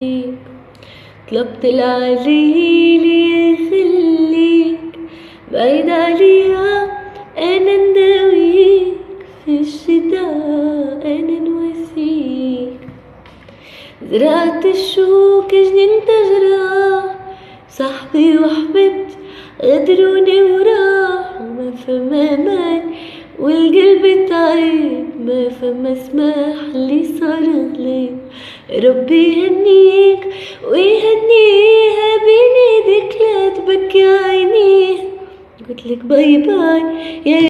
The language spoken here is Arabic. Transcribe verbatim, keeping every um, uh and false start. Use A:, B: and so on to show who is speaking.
A: طلبت العليل يخليك بعيد عليها، أنا نداويك في الشتاء، أنا نواسيك. زرعت الشوك جنينة جراح، صاحبي وحبيبتي غدروني وراح، وما فما امان والقلب تعب، ما فما سماح اللي صار غليب. ربي يهنيك ويهنيها بين ايدك، لا تبكي عينيها، قلتلك باي باي يا